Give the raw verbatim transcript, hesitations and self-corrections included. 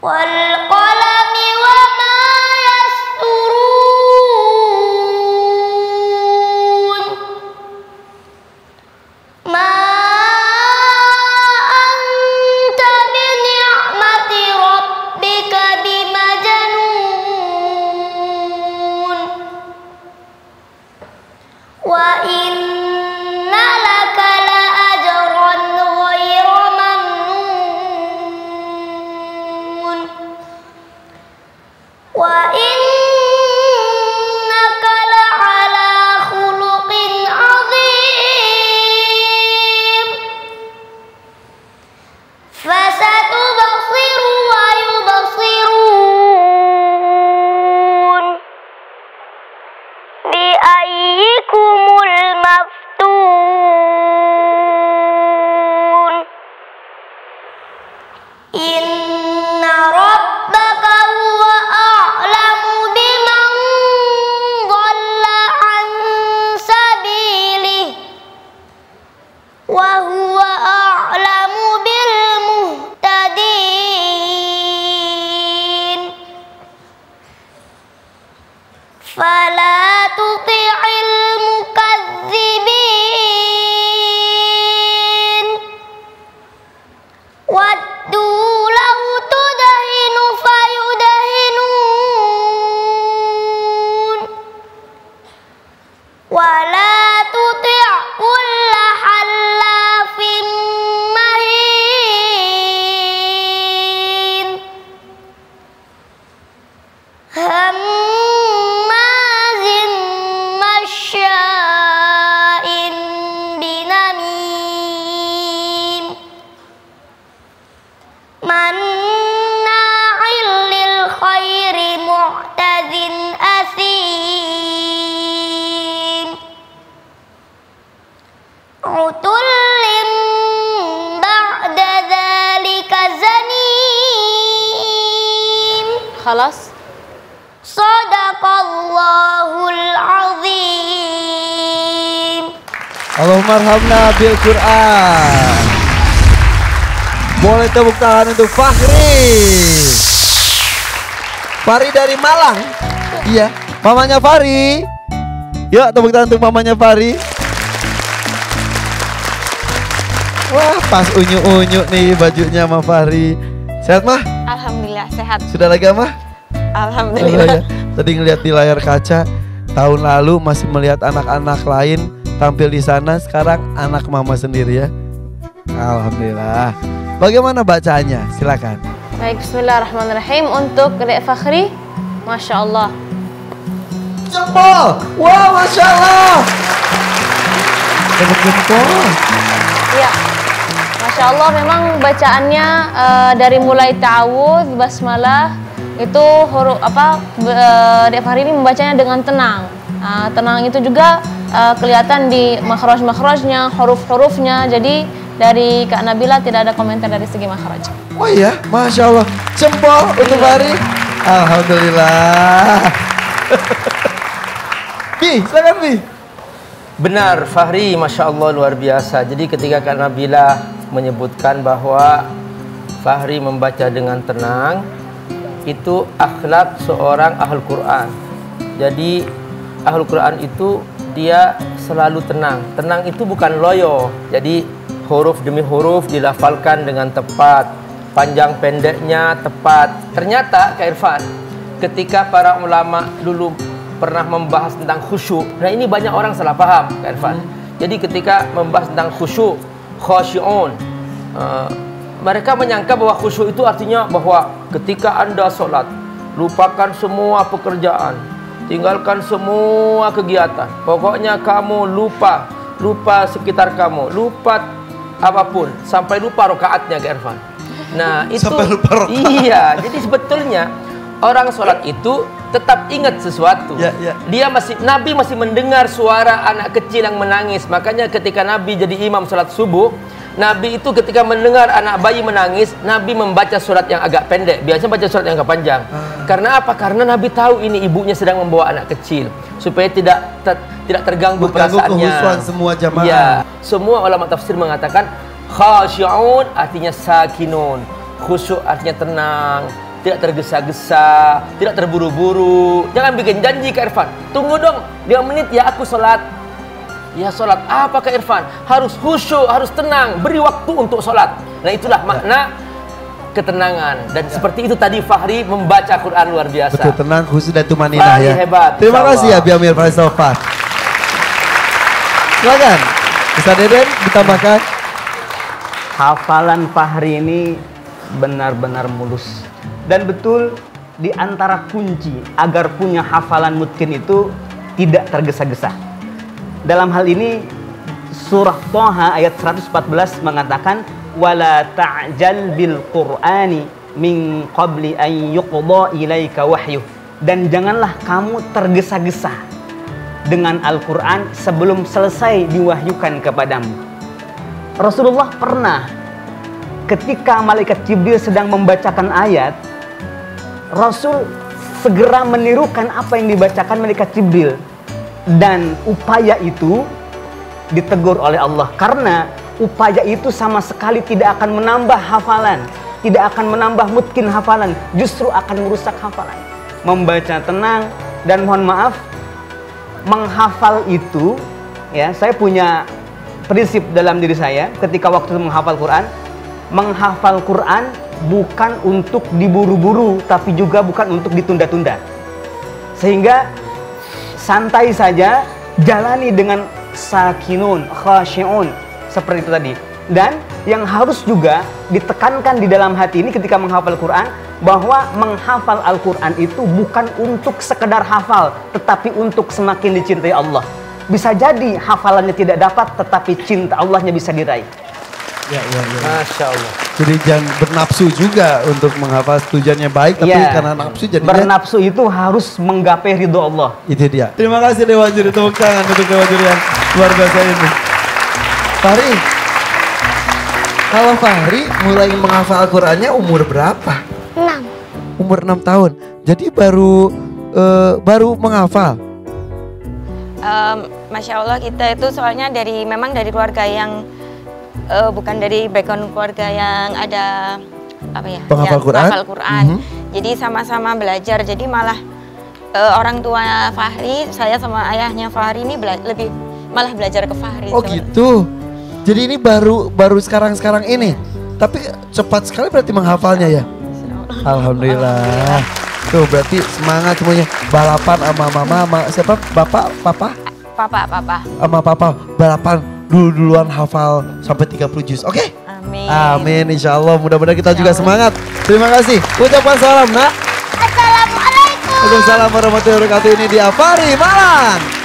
wal qalami wa ma yasturun. Ma anta bi ni'mati rabbika bimajnun. Wa inna laka la ajran ghayra mamnun. Wa innaka la ala khuluqin azim. Fasatubsiru wa yubsirun. Bi ayyikumul maftun. Inna rabbaka huwa a'lamu biman dhalla an sabilihi wa huwa a'lamu bil muhtadin. Fala tuti'il mukazzibin. Waddu law tudhinu fayudhinun. Wala tuti' kulla hallafin mahin. Hammazin masya'in binamim. Manna'il lil khairi mu'tadin asim. Utullin ba'da dzalika zanim. Khalas. Shadaqallahul azim. Allahumma arhamna bil Quran. Boleh tepuk tangan untuk Fahri. Fahri dari Malang. Iya, mamanya Fahri. Yuk tepuk tangan untuk mamanya Fahri. Wah, pas unyu-unyu nih bajunya sama Fahri. Sehat mah? Alhamdulillah sehat. Sudah lega mah? Alhamdulillah. Oh, ya. Tadi ngeliat di layar kaca, tahun lalu masih melihat anak-anak lain tampil di sana, sekarang anak mama sendiri ya. Alhamdulillah. Bagaimana bacanya? Silakan. Baik, bismillahirrahmanirrahim. Untuk Dek Fakhri, Masya Allah. Jempol! Wow, Masya Allah! Jempol. Iya, Masya Allah memang bacaannya uh, dari mulai ta'awudz, basmalah, itu huruf apa, uh, Dek Fakhri ini membacanya dengan tenang. Uh, tenang itu juga uh, kelihatan di makhraj-makhrajnya, huruf-hurufnya. Jadi dari Kak Nabila tidak ada komentar dari segi makhraj. Oh iya, Masya Allah. Jempol untuk Fahri. Alhamdulillah. Bi, silakan Bi. Benar, Fahri, Masya Allah luar biasa. Jadi ketika Kak Nabila menyebutkan bahwa Fahri membaca dengan tenang, itu akhlak seorang Ahlul Quran. Jadi Ahlul Quran itu dia selalu tenang. Tenang itu bukan loyo. Jadi huruf demi huruf dilafalkan dengan tepat, panjang pendeknya tepat. Ternyata Kak Irfan, ketika para ulama dulu pernah membahas tentang khusyuk, nah ini banyak orang salah paham Kak Irfan. Jadi ketika membahas tentang khusyuk, khasyi'un, uh, mereka menyangka bahwa khusyuk itu artinya bahwa ketika Anda sholat, lupakan semua pekerjaan, tinggalkan semua kegiatan, pokoknya kamu lupa, lupa sekitar kamu, lupa apapun, sampai lupa rokaatnya Kak Irfan. Nah itu, sampai lupa rokaat. Iya, jadi sebetulnya orang sholat itu tetap ingat sesuatu. Ya, ya. Dia masih, Nabi masih mendengar suara anak kecil yang menangis. Makanya ketika Nabi jadi imam sholat subuh, Nabi itu ketika mendengar anak bayi menangis, Nabi membaca surat yang agak pendek. Biasanya baca surat yang agak panjang. Hmm. Karena apa? Karena Nabi tahu ini ibunya sedang membawa anak kecil, supaya tidak ter, tidak terganggu mengganggu perasaannya. kehusuan semua jamaah. Ya, semua ulama tafsir mengatakan khasyi'un artinya sakinun, khusyuk artinya tenang, tidak tergesa-gesa, tidak terburu-buru. Jangan bikin janji Kak Irfan. Tunggu dong, lima menit ya aku sholat. Ya sholat apa Kak Irfan? Harus khusyuk, harus tenang, beri waktu untuk sholat. Nah itulah makna ketenangan. Dan ya. Seperti itu tadi Fahri membaca Quran luar biasa. Betul, tenang, khusyuk dan tumaninah ya. Hebat. Terima kasih ya Abi Amir Faisal Fat. Silakan, Ustaz Deden ditambahkan. Hafalan Fahri ini benar-benar mulus. Dan betul di antara kunci agar punya hafalan mutqin itu tidak tergesa-gesa. Dalam hal ini surah Thaha ayat seratus empat belas mengatakan wala ta'jal bil qur'ani min qabli an yuqda ilaika wahyu. Dan janganlah kamu tergesa-gesa dengan Al-Qur'an sebelum selesai diwahyukan kepadamu. Rasulullah pernah ketika malaikat Jibril sedang membacakan ayat, Rasul segera menirukan apa yang dibacakan malaikat Jibril. Dan upaya itu ditegur oleh Allah. Karena upaya itu sama sekali tidak akan menambah hafalan. Tidak akan menambah mutqin hafalan. Justru akan merusak hafalan. Membaca tenang dan mohon maaf, menghafal itu, ya saya punya prinsip dalam diri saya ketika waktu menghafal Quran. Menghafal Quran bukan untuk diburu-buru, tapi juga bukan untuk ditunda-tunda. Sehingga santai saja, jalani dengan sakinun, khasyi'un, seperti itu tadi. Dan yang harus juga ditekankan di dalam hati ini ketika menghafal Quran, bahwa menghafal Al-Quran itu bukan untuk sekedar hafal, tetapi untuk semakin dicintai Allah. Bisa jadi hafalannya tidak dapat, tetapi cinta Allahnya bisa diraih. Ya, ya, ya. Masya Allah. Jadi jangan bernafsu juga untuk menghafal, tujuannya baik, tapi Ya, karena nafsu jadinya bernafsu itu harus menggapai ridho Allah. itu dia. Terima kasih Dewan Juri, tepuk tangan untuk Dewan Juri yang luar biasa ini. Fahri, kalau Fahri mulai menghafal Al-Qurannya umur berapa? enam. Umur enam tahun. Jadi baru eh, baru menghafal. Um, Masya Allah kita itu soalnya dari memang dari keluarga yang uh, bukan dari background keluarga yang ada apa ya Penghafal yang Quran. penghafal Quran. Mhm. Jadi sama-sama belajar. Jadi malah uh, orang tua Fahri, saya sama ayahnya Fahri ini bela lebih malah belajar ke Fahri. Oh sebenarnya. gitu. Jadi ini baru baru sekarang-sekarang ini. Tapi cepat sekali berarti menghafalnya ya. Alhamdulillah. Tuh berarti semangat semuanya. Balapan sama mama, sama siapa? Bapak, papa? Papa, papa. Sama papa balapan dulu-duluan hafal sampai tiga puluh juz. Oke? Amin. Amin insya Allah. Mudah-mudahan kita juga Allah. semangat. Terima kasih. Ucapan salam nak. Assalamualaikum. Waalaikumsalam warahmatullahi wabarakatuh. Ini di Afari Malang.